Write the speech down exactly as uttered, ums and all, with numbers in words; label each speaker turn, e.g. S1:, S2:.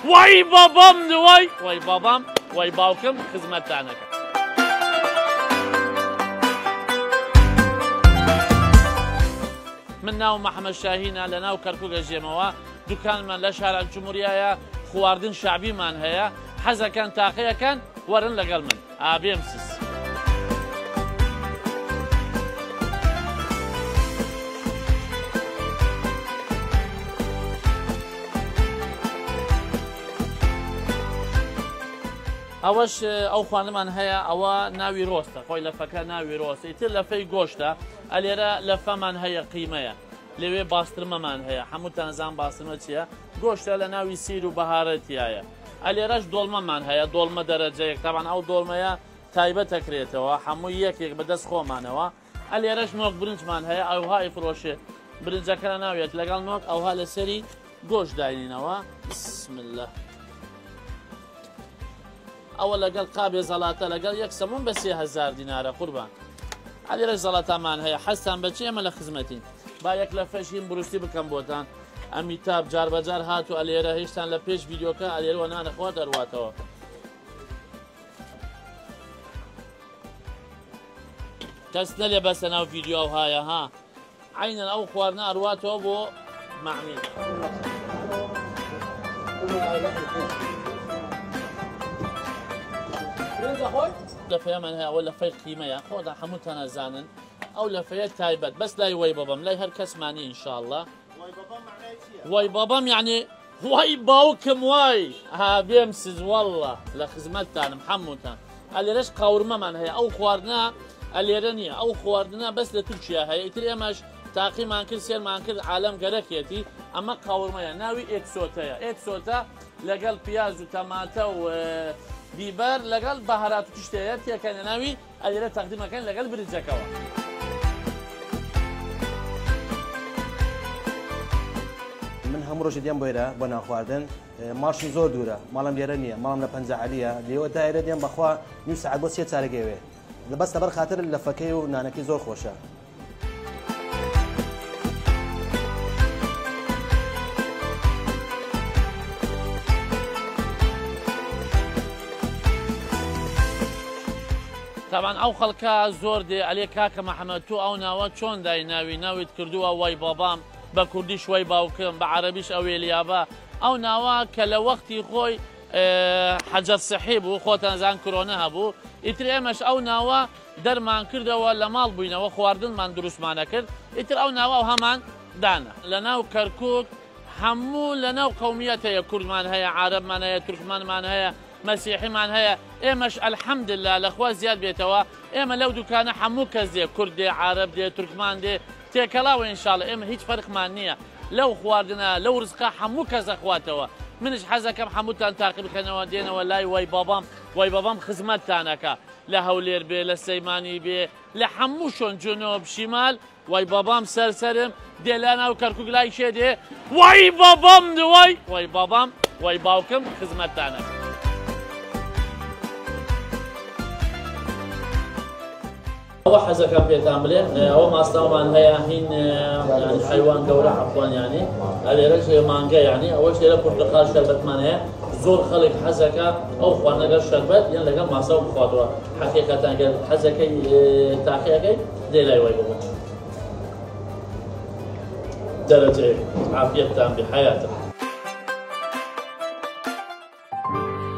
S1: وای بابام وای وای بابام وای باوکم خزمەتتانەکە. من ناو محەممەد شاهینە لە ناو کەرکووک گەژێمەوە دوکانمان لە شارە جمهوریایە خواردن شعبیمان هەیە حەزەکەن تاقیەکەن وەرن لەگەڵ من ئابێم سیس. ئەوەش ئەو خوانمان هەیە ئەوە ناوی ڕۆستە خۆی لەفەکە ناوی ڕۆستی تر لەفەی گۆشتە ئەلێرە لەفەمان هەیە قیمەیە لەوێ باسترمەمان هەیە هەمووتان زان باسترمە چییە گۆشتە لە ناوی سیر و بەهارەتیایە ئەلێرەش دۆڵمەمان هەیە دۆڵمە دەرەجەیەک تاوان ئەو دۆڵمەیە تایبەت دەکرێتەوە هەموو یەکێک بەدەست خۆمانەوە ئەلێرەش نۆک برنجمان هەیە ئەوهای فرۆشێ برنجەکە ناوێت لەگەڵ نۆک ئەوها لەسەری گۆشت داینینەوە بسم الله. ئەوە لەگەڵ قابێ زەڵاتە لەگەڵ یەک سەمون بە سێ هەزار دینارە قوربان ئەلێرە زەڵاتامان هەیە حەستان بەچی ئەمە لە خزمەتین با یەک لە فەشین بروستی بکەم بۆتان ئەمیتاب جار بەجار هاتو ئەلێرە هێشتان لە پێش ڤیدیۆکە ئەلێرەوە نانەخوا دەڕواتەوە. کەس نەلێ بەسە ناو ڤیدیۆ هایە ها عینەن ئەو خواردنە ئەڕواتەوە بۆ مەعمین. لەفەیەمان هەیە ئەوە لەفەی قیمەیە خۆدا هەمووتان ئەزانن ئەو لەفەیە تایبەت بەس لای وای بابام لای هەر کەسمانی ئینشاءڵڵا. وای بابام یعنی وای باوکم وای ها بێم سز وەڵڵا لە خزمەتتانم هەمووتان. ئەلێرەش قاورمەمان هەیە ئەو خواردنە ئەلێرە نییە ئەو خواردنە بەس لە تورکیا هەیە ئیتر ئێمەش تاقیمان کرد سێرمان کرد عالەم گەرەکێتی ئەمە قاورمەیە ناوی ئێکسۆتەیە ئێکسۆتە لەگەڵ پیاز و تەماتە و بیبەر لەگەڵ بەهارات و تشتەیە تێکەنە ناوی ئەلێرە تەقدیمەکەن لەگەڵ برنجەکەوە.
S2: من هەموو ڕۆژی دێم بۆیرە بۆ ناخواردن ماشم زۆر دوورە ماڵم لێرە نییە ماڵم لە پەنجەعەلیە لێوە دایرە دێم بەخوا نیم سەعات بۆ سێ چارەگەوێ لەبەست لەبەر خاتر لەفەکەی و نانەکەی زۆر خۆشە.
S1: تاوان ئەو خەڵکە زۆر دێ ئەلێ کاکە مەحەمەد تو ئەو ناوە چۆن دای ناوی ناویت کردووە وای بابام بە کوردیش وای باوکم بە عەرەبیش ئەوێلیابە ئەو ناوە کە لە وەختی خۆی حەجەر سەحی بوو خۆتان زان کۆرۆنە هەبوو ئیتر ئێمەش ئەو ناوە دەرمان کردەوە لە ماڵ بووینەوە خواردنمان دروستمانە کرد ئیتر ئەو ناوە ئەو هەمان دانا لە ناو کەرکووک هەموو لە ناو قەومیەت هەیە کوردمان هەیە عەرەبمان هەیە تورکمانمان هەیە مەسیحیمان هەیە ئێمەش ئەلحەمدلله لەخوا زیاد بێتەوە ئێمە لەو دوکانە هەموو کەس دێ کورد دێ عەرەب دێ تورکمان دێ تێکەڵاوە ئینشاڵڵا ئێمە هیچ فەرقمان نییە لەو خواردنە لەو ڕزقا هەموو کەس دەخواتەوە منش حەزەکەم هەمووتان تاقی بکەنەوە دێنەوە لای وای بابام وای بابام خزمەتتانەکە لە هەولێر بێ لە سەیمانی بێ لە هەموو شۆن جنۆب شیمال وای بابام سەرسەرم دێ لا ناو کەرکووک لای شێ دێ وای بابام وای وای بابام وای باوکم خزمەتتانەکە. ئەوە حەزەکەم پێتان بڵێ ئەوە ماستاومان هەیە هین حیوان گەورە عەفوان یعنی ئەلێرەش مانگە یعنی ئەوەش لێرە پورتقال شەربەتمان هەیە زۆر خەڵک حەزەکە ئەو خواردنەگەر شەربەت یان لەگەڵ ماساو بخواتەوە حەقیقەتەن گەر حەزەکەی تاقیەکەی دێ لای وای بابا دەرەجەیەک عافیەتتان بێ حەیاتە.